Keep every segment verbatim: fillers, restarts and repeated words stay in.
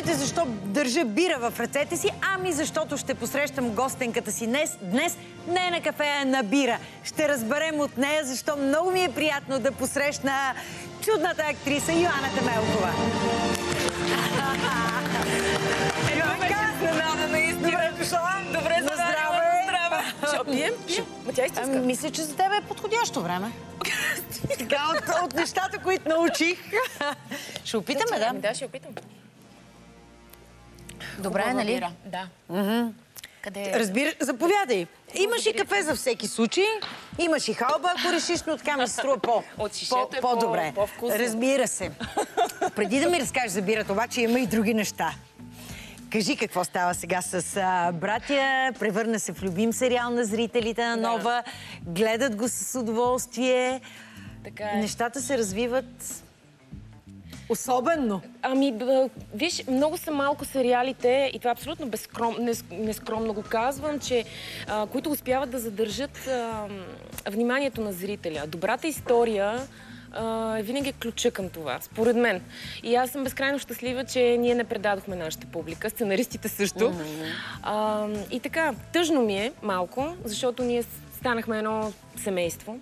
Чуете защо държа бира в ръцете си? Ами защото ще посрещам гостенката си днес. Днес не на кафе, а на бира. Ще разберем от нея защо много ми е приятно да посрещна чудната актриса Йоана Темелкова. Добре дошла. Добре, на здраве. Ще пием? Пием? Ма тя истинска. Мисля, че за тебе е подходящо време. Така, от, от нещата, които научих. Ще опитаме, да? Да, ще опитам. Добре, нали? Да. Къде е? Разбира, заповядай. Имаш и кафе за всеки случай. Имаш и халба, ако решиш, но така ми се струва по, от шишето по, е по-добре. по-вкусно. Разбира се. Преди да ми разкажеш за бирата, обаче има и други неща. Кажи какво става сега с а, братя. Превърна се в любим сериал на зрителите на Нова. Да. Гледат го с удоволствие. Така е. Нещата се развиват особено. Ами, виж, много са малко сериалите, и това абсолютно безскром, нескромно го казвам, че, а, които успяват да задържат а, вниманието на зрителя. Добрата история е винаги ключа към това, според мен. И аз съм безкрайно щастлива, че ние не предадохме нашата публика, сценаристите също. Mm-hmm. а, и така, тъжно ми е малко, защото ние станахме едно семейство.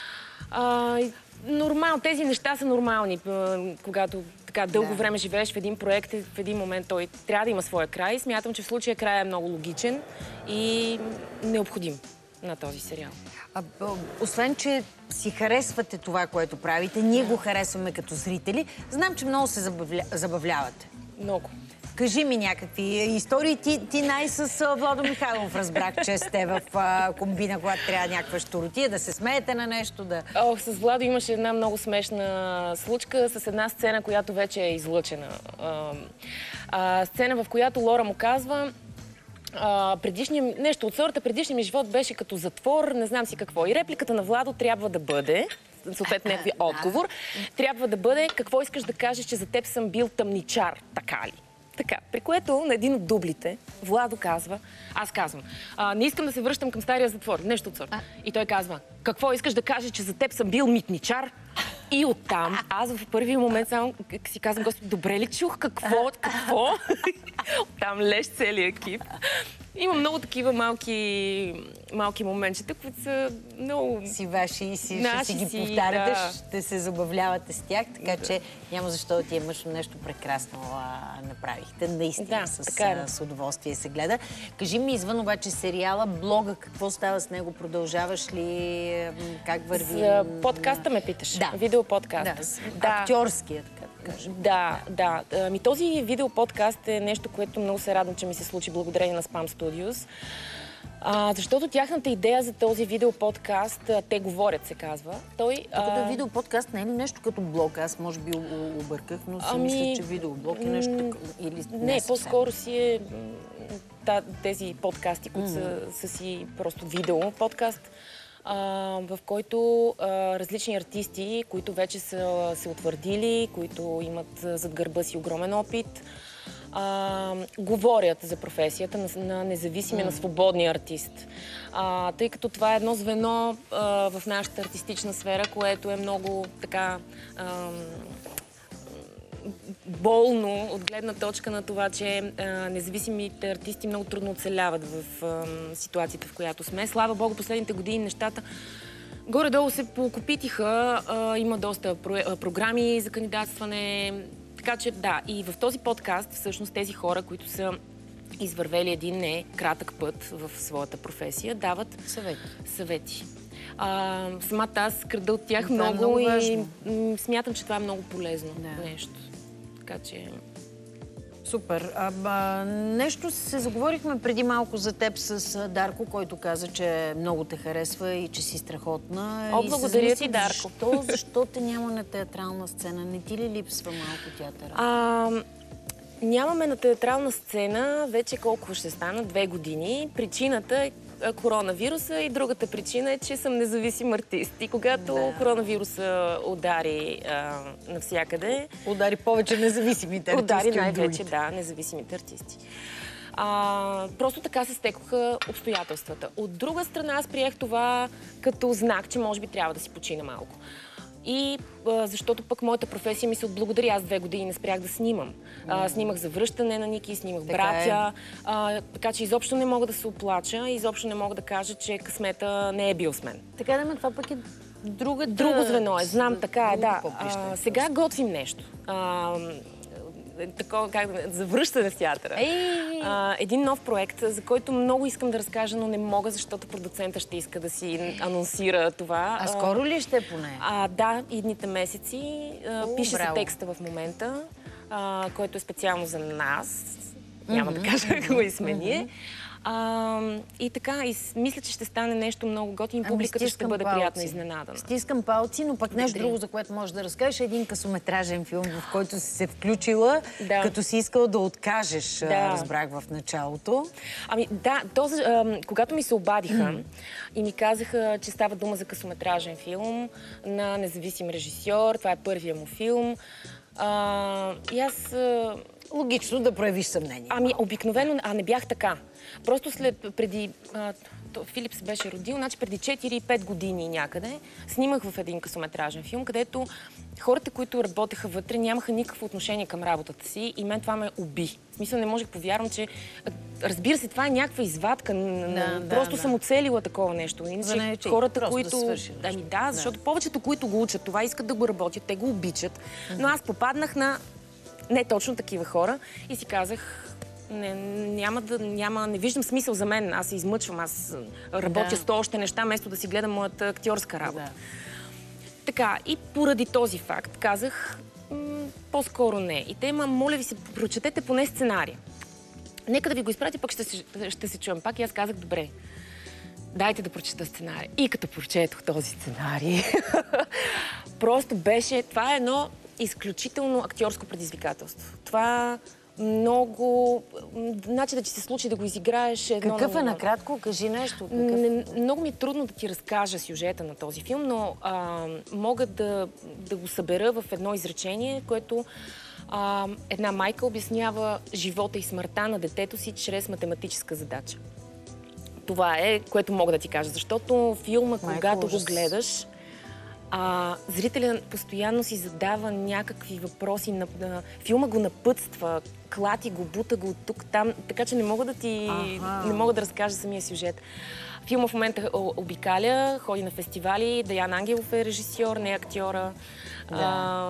А, нормал, тези неща са нормални, когато така дълго да. време живееш в един проект, в един момент той трябва да има своя край. Смятам, че в случая край е много логичен и необходим на този сериал. А, освен, че си харесвате това, което правите, ние го харесваме като зрители. Знам, че много се забавля... забавлявате. Много. Кажи ми някакви истории. Ти, ти най с Владо Михайлов разбрах, че сте в а, комбина, когато трябва някаква щуротия, да се смеете на нещо, да... О, с Владо имаше една много смешна случка с една сцена, която вече е излъчена. А, а, сцена, в която Лора му казва... Uh, предишния, нещо от сорта, предишния ми живот беше като затвор, не знам си какво. И репликата на Владо трябва да бъде, съответно някакви отговор, трябва да бъде какво искаш да кажеш, че за теб съм бил тъмничар, така ли? Така, при което на един от дублите Владо казва, аз казвам, а, не искам да се връщам към стария затвор, нещо от сорта. И той казва, какво искаш да кажеш, че за теб съм бил митничар? И оттам, аз в първия момент само си казвам, Господи, добре ли чух? Какво? Какво? Оттам лещ целият екип. Има много такива малки, малки моментчета, които са много... Си ваши и си, наши ще си ги си, повтаряте, да. ще се забавлявате с тях, така да. че няма защо да ти е мъжно нещо прекрасно а, направихте. Наистина да, с, е. с удоволствие се гледа. Кажи ми извън обаче сериала, блога, какво става с него? Продължаваш ли? Как върви? За подкаста ме питаш? Да. Видеоподкаст. Да, да. актьорския, така да кажем. Да, да. Ами този видеоподкаст е нещо, което много се радвам, че ми се случи благодарение на Spam Studios. А, защото тяхната идея за този видеоподкаст, те говорят, се казва. Той, Тук а... да видеоподкаст не е ли нещо като блог? Аз може би обърках, но си ами... мисля, че видеоблог е нещо такова. Или не, не по-скоро си е тези подкасти, които mm-hmm. са, са си просто видео подкаст, а, в който а, различни артисти, които вече са се утвърдили, които имат зад гърба си огромен опит, а, говорят за професията на, на независимия, mm. на свободния артист. А, тъй като това е едно звено а, в нашата артистична сфера, което е много така... А, болно от гледна точка на това, че а, независимите артисти много трудно оцеляват в а, ситуацията, в която сме. Слава Богу, последните години нещата горе-долу се покопитиха. А, има доста про, програми за кандидатстване. Така че да, и в този подкаст всъщност тези хора, които са извървели един не кратък път в своята професия, дават съвети. съвети. А, самата аз крада от тях много, много и м, смятам, че това е много полезно да. нещо. Така че... Супер. А, а, нещо се заговорихме преди малко за теб с Дарко, който каза, че много те харесва и че си страхотна. О, благодаря ти, Дарко. Защо, защо те няма на театрална сцена? Не ти ли липсва малко театъра? А, нямаме на театрална сцена вече колко ще стана? Две години. Причината е коронавируса и другата причина е, че съм независим артист. И когато да. коронавируса удари а, навсякъде... Удари повече независимите артисти. Удари най-вече, да, независимите артисти. А, просто така се стекоха обстоятелствата. От друга страна, аз приех това като знак, че може би трябва да си почина малко. И а, защото пък моята професия ми се отблагодари. Аз две години не спрях да снимам. А, снимах Завръщане на Ники, снимах така Братя. Е. А, така че изобщо не мога да се оплача, изобщо не мога да кажа, че късмета не е бил с мен. Така да ме, това пък е другата... Друго звено е, знам, така е, да. Поприще, А, сега готвим нещо. А, такова, как да, завръщане в театъра. А, един нов проект, за който много искам да разкажа, но не мога, защото продуцента ще иска да си анонсира това. А скоро ли ще е поне? А, да, идните месеци. А, О, пише браво. се текста в момента, а, който е специално за нас. Няма да кажа кои сме ние. А, и така, и мисля, че ще стане нещо много готино. Ами, Публиката ще бъде палци. приятно изненадана. Стискам палци, но пък нещо друго, за което можеш да разкажеш, е един късометражен филм, в който си се включила, Да. като си искала да откажеш, Да. разбрах в началото. Ами да, този, а, когато ми се обадиха и ми казаха, че става дума за късометражен филм на независим режисьор, това е първия му филм. А, и аз... а, Логично да проявиш съмнение. Ами, обикновено, а не бях така. Просто след, преди... А, то, Филип се беше родил, значи преди четири-пет години някъде, снимах в един късометражен филм, където хората, които работеха вътре, нямаха никакво отношение към работата си и мен това ме уби. В смисъл, не можех повярвам, че... Разбира се, това е някаква извадка. Да, просто да, съм да. оцелила такова нещо. Иначе хората, просто които... да свърши Ами нещо. да, защото повечето, които го учат това, искат да го работят, те го обичат. Но аз попаднах на не точно такива хора и си казах, не, няма да, няма, не виждам смисъл за мен. Аз се измъчвам, аз работя Да. сто още неща, вместо да си гледам моята актьорска работа. Да. Така, и поради този факт казах, по-скоро не. И те, ма, моля ви се, прочетете поне сценария. Нека да ви го изпратя, пък ще се, ще се чуем пак. И аз казах, добре, дайте да прочета сценария. И като прочетох този сценарий, просто беше, това е едно изключително актьорско предизвикателство. Това много... Значи да ти се случи да го изиграеш едно... Какъв на е едно. накратко? Кажи нещо. Какъв... Не, много ми е трудно да ти разкажа сюжета на този филм, но а, мога да, да го събера в едно изречение, което а, една майка обяснява живота и смъртта на детето си чрез математическа задача. Това е, което мога да ти кажа, защото филма, Майко, когато ужас. го гледаш, а, зрителят постоянно си задава някакви въпроси, на, на, филма го напътства, клати го, бута го от тук, там, така че не мога да ти, Аха. не мога да разкажа самия сюжет. Филма в момента обикаля, ходи на фестивали, Даян Ангелов е режисьор, не актьора. Да. А,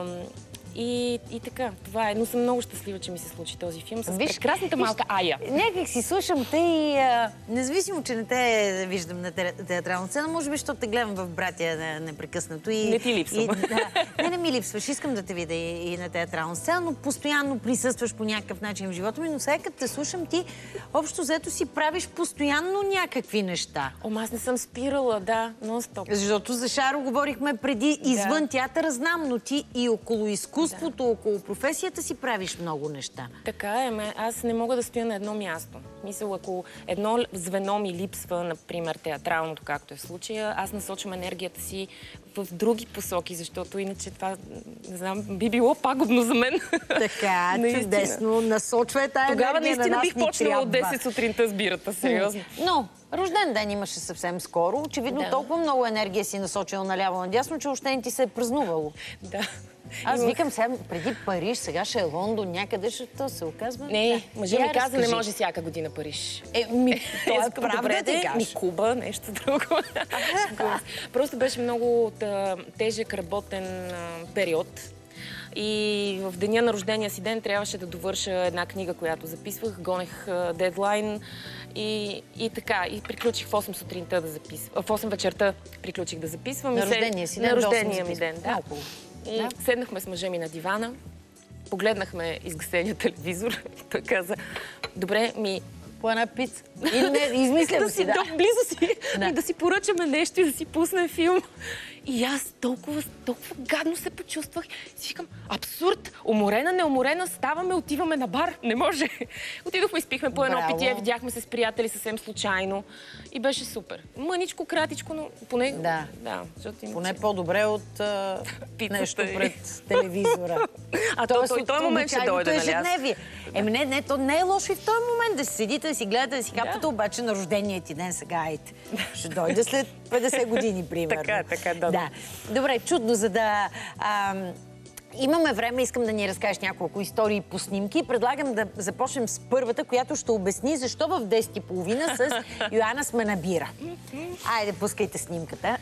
и, и така, това е. Но съм много щастлива, че ми се случи този филм с Виж, прекрасната виж, малка Ая. Някак си слушам те и а, независимо, че не те виждам на те- театрална сцена, може би, защото те гледам в Братя не- непрекъснато. И, Не ти липсвам. и, да, не, не ми липсваш. Искам да те видя и, и на театрална сцена, но постоянно присъстваш по някакъв начин в живота ми, но сега като те слушам, ти общо взето си правиш постоянно някакви неща. Ома, аз не съм спирала, да, нон-стоп. Защото за Шаро говорихме преди, извън театъра знам, но ти и около изкуството, около професията си правиш много неща. Така е, ме, аз не мога да стоя на едно място. Мисля, ако едно звено ми липсва, например, театралното, както е в случая, аз насочвам енергията си в други посоки, защото иначе това, не знам, би било пагубно за мен. Така, Наистина. чудесно. Насочва тая Тогава енергия на наистина нас бих ни почнала от трябва. десет сутринта с бирата, сериозно. Но рожден ден имаше съвсем скоро. Очевидно Да. толкова много енергия си насочила наляво-надясно, че още не ти се е празнувало. Да. Аз Имах- викам сега преди Париж, сега ще е Лондон, някъде ще то се оказва. Не, Да. мъжа ми Я каза, не разкажи. може всяка година Париж. Е, ми, то е Искам правда добре, ти де, кажа. ми Куба, нещо друго. Просто беше много от, а, тежък работен а, период. И в деня на рождения си ден трябваше да довърша една книга, която записвах. Гонех а, дедлайн и, и така. И приключих в осем сутринта да записвам. В осем вечерта приключих да записвам. На И се- рождения си ден На до осем рождения ми записвам. ден, да. Много. И Да. седнахме с мъжа ми на дивана, погледнахме изгасения телевизор и той каза, добре, ми По една пица. И не, измислям да си, си да. да. близо си Да. и да си поръчаме нещо и да си пуснем филм. И аз толкова, толкова гадно се почувствах. И си викам, абсурд, уморена, неуморена, ставаме, отиваме на бар. Не може. Отидохме, изпихме по едно Браво. питие, видяхме се с приятели съвсем случайно. И беше супер. Мъничко, кратичко, но поне... Да. Да, защото иначе- Поне по-добре от а, Пицата нещо и- пред телевизора. А то, той, той момент ще дойде, нали? аз? Ежедневие. Еми не, не, то не е лошо и в този момент да си седите седите да си гледате, да си хапвате, да. Обаче на рождения ти ден сега, айде. Ще дойде след петдесет години, примерно. Така, така, да. Да. Добре, чудно, за да... Ам... Имаме време, искам да ни разкажеш няколко истории по снимки. Предлагам да започнем с първата, която ще обясни защо в десет и половина с Йоана сме на бира. Айде, пускайте снимката.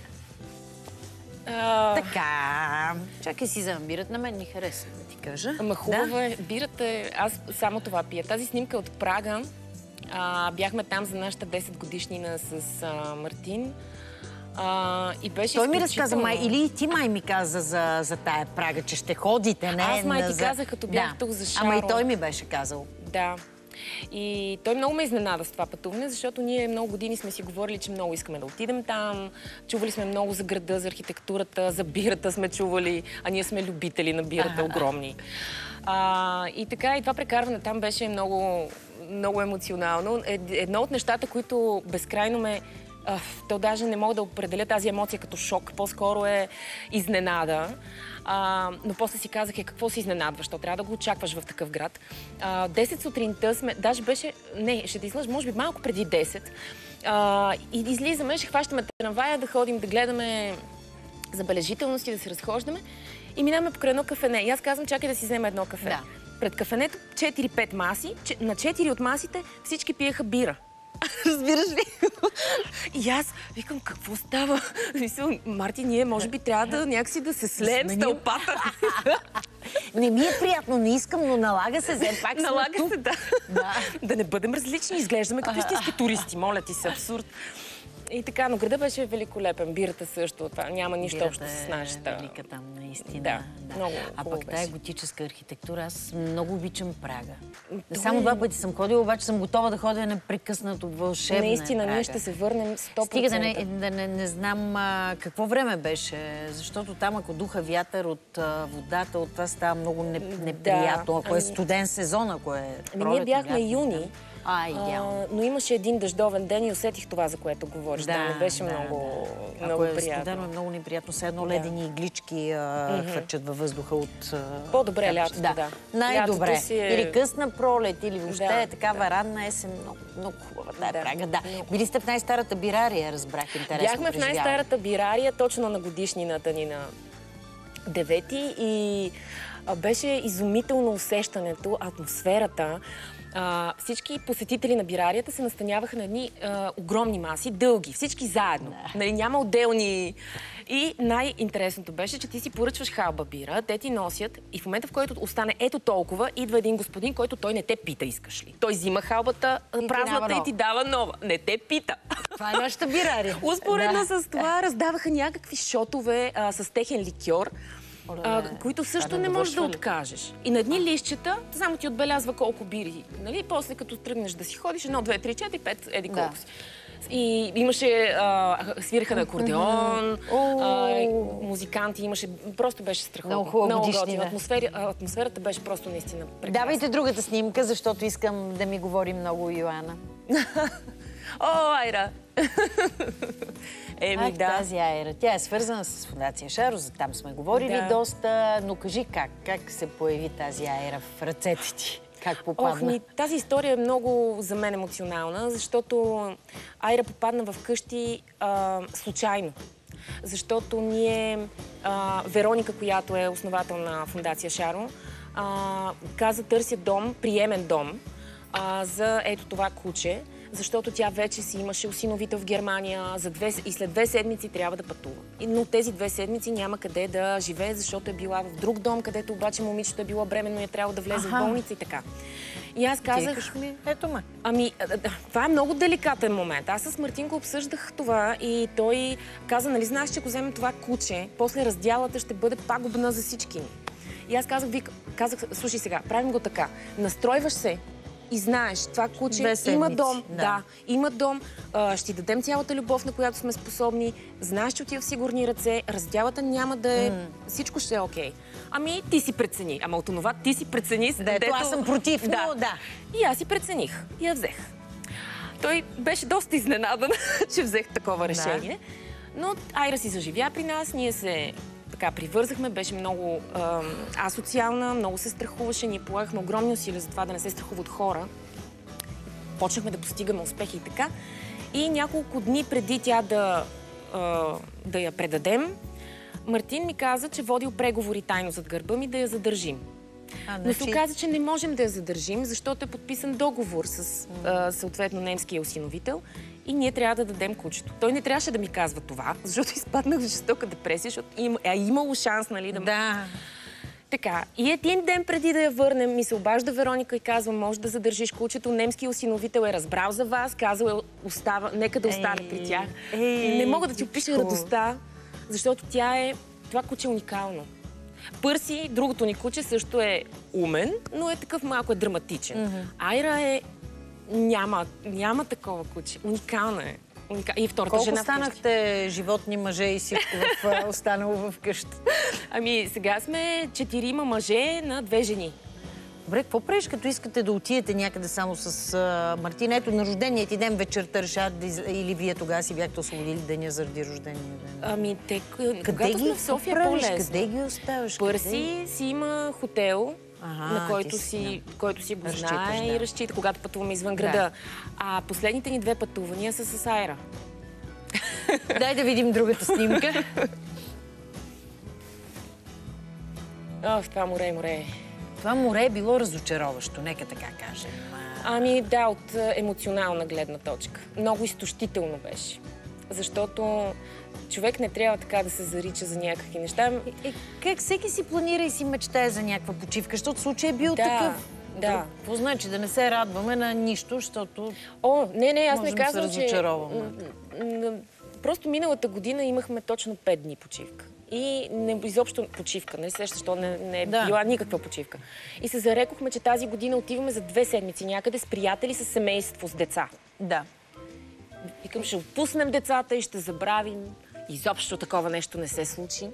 А... Така. Чакай си за бирата. На мен ми харесва, да ти кажа. Ама хубаво е. Бирата е... Аз само това пия. Тази снимка е от Прага. А, бяхме там за нашата десет годишнина с а, Мартин. А, и беше Той ми изключително... разказа, май, или ти май ми каза за, за тая Прага, че ще ходите, не? Аз май ти за... казах, като бях да. тук за Шаро. Ама и той ми беше казал. Да. И той много ме изненада с това пътуване, защото ние много години сме си говорили, че много искаме да отидем там. Чували сме много за града, за архитектурата, за бирата сме чували, а ние сме любители на бирата, огромни. А, и така, и това прекарване там беше много, много емоционално. Едно от нещата, които безкрайно ме... Uh, то даже не мога да определя тази емоция като шок, по-скоро е изненада. Uh, но после си казах, е, какво се изненадваш, то трябва да го очакваш в такъв град. Uh, десет сутринта сме, даже беше, не, ще те излъжа, може би малко преди десет. Uh, и излизаме, ще хващаме трамвая, да ходим, да гледаме забележителности, да се разхождаме. И минаваме покрай едно кафене. И аз казвам, чакай да си взема едно кафе. Да. Пред кафенето четири-пет маси, на четири от масите всички пиеха бира. Разбираш ли? И аз викам, какво става? Мисля, Марти, ние може би трябва да някакси да се слеем с тълпата. Не ми е приятно, не искам, но налага се, все пак налага сме тук. се, да. Да. Да не бъдем различни, изглеждаме като истински туристи, моля ти се, абсурд. И така, но града беше великолепен, бирата също, това няма нищо бирата общо с нашата. Е велика там, наистина. Да, да. Много а пък тая готическа архитектура, аз много обичам Прага. Той... Само два пъти съм ходила, обаче съм готова да ходя непрекъснато, вълшебна Наистина, Прага. ние ще се върнем сто процента. Стига да не, да не, не знам а, какво време беше, защото там, ако духа вятър от а, водата, от това става много не, неприятно, да, ако ами... е студен сезон, ако е пролет. Ние бяхме юни. А, идеално. А, но имаше един дъждовен ден и усетих това, за което говориш. Да, да не беше да, много, да. много Ако е приятно. студено, е много неприятно. Все едно ледени да. Иглички а, mm-hmm. хвърчат във въздуха от... По-добре лятото, да. да. Най-добре. Си е... Или късна пролет, или въобще да, е такава да. ранна есен. Много, много хубава тая да. Прага. Да. Били сте в най-старата бирария, разбрах. Интересно Бяхме в най-старата бирария, точно на годишнината ни на девети и беше изумително усещането, атмосферата. А, всички посетители на бирарията се настаняваха на едни а, огромни маси, дълги, всички заедно. Да. Нали, няма отделни... И най-интересното беше, че ти си поръчваш халба бира, те ти носят и в момента, в който остане ето толкова, идва един господин, който той не те пита, искаш ли. Той взима халбата, и празната и ти дава нова. Не те пита. Това е нашата бирария. Успоредно да. С това раздаваха някакви шотове а, с техен ликьор. А, които също не можеш да откажеш. И на едни листчета само ти отбелязва колко бири. Нали? После като тръгнеш да си ходиш, едно, две, три, четири, пет, еди колко да. Си. И имаше, а, свираха на акордеон, а, музиканти, имаше, просто беше страхотно. Много хубаво годишнина. Атмосфера, атмосферата беше просто наистина прекрасна. Давайте другата снимка, защото искам да ми говори много Йоана. О, Айра! Еми, Ах, да. Тази Айра. Тя е свързана с Фондация Шаро, за там сме говорили да. Доста, но кажи как, как се появи тази Айра в ръцете ти? Как попадна? Ох, ми, тази история е много за мен емоционална, защото Айра попадна в къщи а, случайно. Защото ние, а, Вероника, която е основател на Фондация Шаро, а, каза търся дом, приемен дом а, за ето това куче, защото тя вече си имаше усиновител в Германия за две, и след две седмици трябва да пътува. Но тези две седмици няма къде да живее, защото е била в друг дом, където обаче момичето е било бременно и е трябвало да влезе Аха. В болница и така. И аз казах... Ми, ето ме. Ами, това е много деликатен момент. Аз с Мартинко обсъждах това и той каза, нали знаеш, че ако вземем това куче, после раздялата ще бъде пагубна за всички ни. И аз казах, вик, казах, слушай сега, правим го така. Настройваш се и знаеш, това куче има дом, да. Да, има дом, а, ще ти дадем цялата любов, на която сме способни, знаеш, че отива в сигурни ръце, раздялата няма да е, mm. всичко ще е окей. Ами, ти си прецени. Ама от това ти си прецени. Да, дето... аз съм против, да. Но да. И аз си прецених. И я взех. Той беше доста изненадан, че взех такова решение. Да. Но Айра си заживя при нас, ние се така привързахме, беше много а, асоциална, много се страхуваше, ние полагахме огромни усилия за това да не се страхува от хора. почнахме да постигаме успехи и така. И няколко дни преди тя да, да я предадем, Мартин ми каза, че водил преговори тайно зад гърба ми да я задържим. А, но се оказа, че не можем да я задържим, защото е подписан договор с а, съответно немския осиновител и ние трябва да дадем кучето. Той не трябваше да ми казва това, защото изпаднах в жестока депресия, защото им, е имало шанс, нали, да... Да. Така, и един ден преди да я върнем, ми се обажда Вероника и казва, може да задържиш кучето. Немският осиновител е разбрал за вас, казал е, остава, нека да остане ей, при тях. Ей, не мога да ти опиша радостта, защото тя е... Това куче е уникално. Пърси, другото ни куче, също е умен, но е такъв малко е драматичен. Mm-hmm. Айра е... Няма, няма такова куче. Уникална е. Уника... И втората Колко жена станахте животни мъже и всичко в, останало в къща? Ами сега сме четирима мъже на две жени. Добре, какво правиш, като искате да отидете някъде само с а, Мартин? Ето на рождения ти ден вечерта решават да из... или вие тогава си бяхте освободили деня заради рождения ден? Ами те, къде когато ги, сме в София е по-лесно. Къде ги оставаш? Пърси къде? си има хотел, ага, на който си, си, да. който си го разчиташ, знае да. и разчита, когато пътуваме извън града. Да. А последните ни две пътувания са с Айра. Дай да видим другата снимка. О, това море, море. Това море е било разочароващо, нека така кажем. Ами да, от емоционална гледна точка. Много изтощително беше. Защото човек не трябва така да се зарича за някакви неща. Е, как всеки си планира и си мечтае за някаква почивка, защото случай е бил да, такъв. Да. Какво значи? Да не се радваме на нищо, защото... О, не, не, аз не да казвам, че... Просто миналата година имахме точно пет дни почивка. И не, изобщо почивка, не сещаш, защото не, не е да. била никаква почивка. И се зарекохме, че тази година отиваме за две седмици някъде с приятели, с семейство, с деца. Да. Викам, ще отпуснем децата и ще забравим. Изобщо такова нещо не се случи.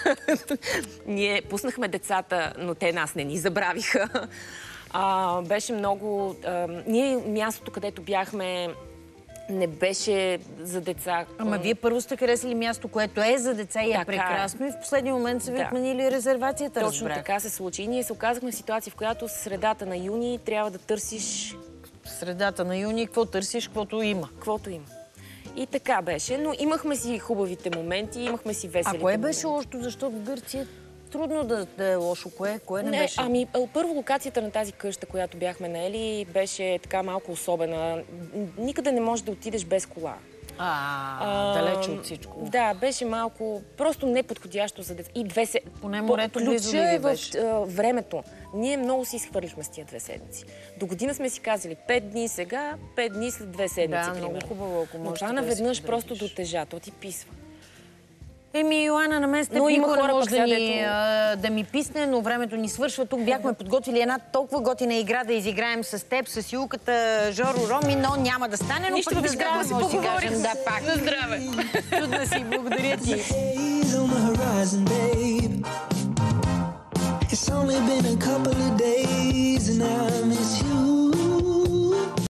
Ние пуснахме децата, но те нас не ни забравиха. А, беше много... А, ние мястото, където бяхме, не беше за деца. Ама вие първо сте харесали място, което е за деца и е така прекрасно, и в последния момент са ви отменили резервацията, Точно разбрах. така се случи. И ние се оказахме в ситуация, в която в средата на юни трябва да търсиш... В средата на юни какво търсиш, каквото има. Каквото има. И така беше, но имахме си хубавите моменти, имахме си веселите А кое моменти. беше лошото, защото в Гърция трудно да, да е лошо? Кое, кое не, не беше? Ами, първо локацията на тази къща, която бяхме наели, беше така малко особена. Никъде не можеш да отидеш без кола. А, а, далече от всичко. Да, беше малко просто неподходящо за деца. И две се... Поне морето близо ли е ви в беше? а, времето. Ние много си изхвърлихме с тия две седмици. До година сме си казали пет дни сега, пет дни след две седмици. Да, много хубаво, ако можеш. Но това наведнъж просто до тежа, то ти писва. Еми, Йоана, на мен сте но никога не може да, ни, дето... а, да ми писне, но времето ни свършва. Тук бяхме подготвили една толкова готина игра да изиграем с теб, с Юлката, Жоро, Роми, но няма да стане. Но нищо, пък да здраве си поговорим. Да, пак. На здраве. Чудна си, благодаря ти. It's only been a couple of days and I'm